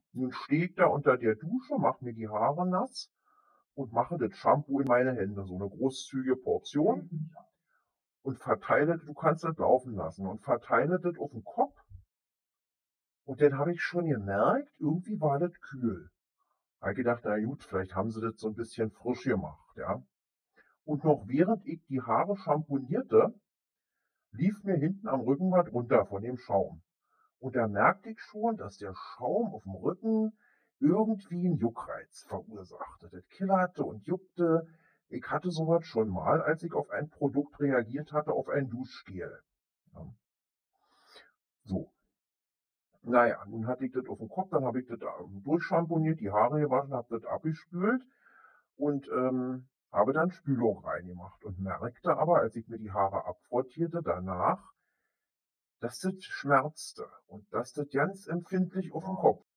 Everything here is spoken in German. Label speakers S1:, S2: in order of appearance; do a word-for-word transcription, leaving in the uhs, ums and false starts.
S1: Nun stehe ich da unter der Dusche, mache mir die Haare nass und mache das Shampoo in meine Hände, so 'ne großzügige Portion und verteile du kannst das laufen lassen und verteile das auf'n Kopf. Und dann habe ich schon gemerkt, irgendwie war das kühl. Habe ich gedacht: „Na gut, vielleicht haben sie das so 'n bisschen frisch gemacht“, ja? Und noch während ich die Haare shampoonierte, lief mir hinten am Rücken was runter von dem Schaum. Und da merkte ich schon, dass der Schaum aufm Rücken irgendwie 'n Juckreiz verursachte. Das killerte und juckte. Ich hatte so was schon mal, als ich auf ein Produkt reagiert hatte, auf ein Duschgel, ja. So. Na ja, nun hatte ich das aufm Kopf, dann habe ich das da durchschamponiert, die Haare gewaschen, habe das abgespült und, ähm, habe dann Spülung reingemacht und merkte aber, als ich mir die Haare abfrottierte danach dass das schmerzte und dass das ganz empfindlich aufm Kopf